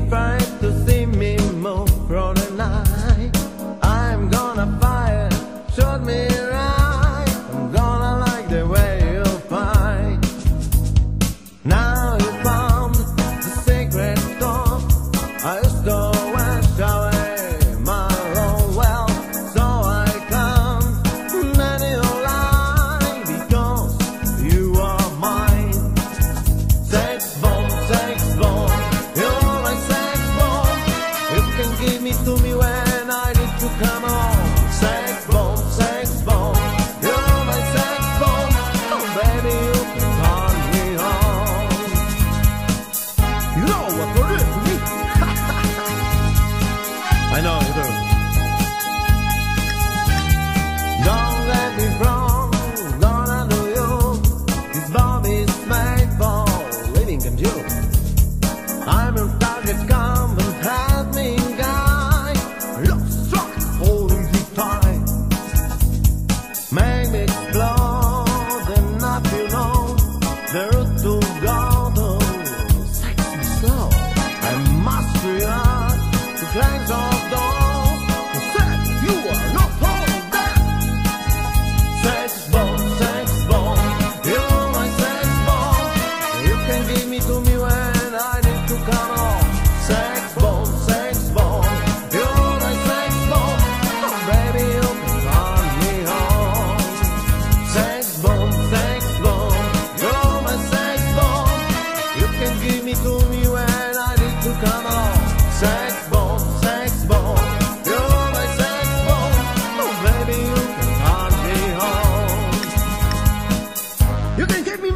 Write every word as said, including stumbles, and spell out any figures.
afraid to see me move through the night. I'm gonna fire, shoot me right. I'm gonna like the way you fight. Now you found the secret door. I used to wash away my own wealth, so I come let you lie because you are mine. Sex bomb, sex bomb, you're my sex bomb. You can give me to me when I need to come home. Sex bomb, sex bomb, you're my sex bomb. Oh baby, you can turn me on. You know what to do to me. I know you do. Don't let me wrong, gonna do you. This bomb is made for living and you. I'm your target, come and help me, guy. Love struck, holding you tight. Make me explode, and not you know the route to go to. Sex me slow, I master you to cleanse all those who said you are not all that. Sex bomb, sex bomb, you're my sex bomb. You can give me to me when I need to come home. Sex bomb, sex bomb, you're my sex bomb. Oh baby, you can turn me on. Sex bomb, sex bomb, you're my sex bomb. You can give me to me when I need to come home. Sex bomb, sex bomb, you're my sex bomb. Oh baby, you can turn me on. You can give me